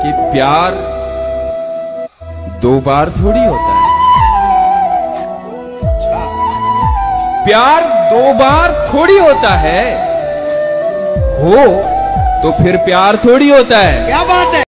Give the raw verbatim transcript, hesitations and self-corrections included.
कि प्यार दो बार थोड़ी होता है। प्यार दो बार थोड़ी होता है, हो तो फिर प्यार थोड़ी होता है। क्या बात है।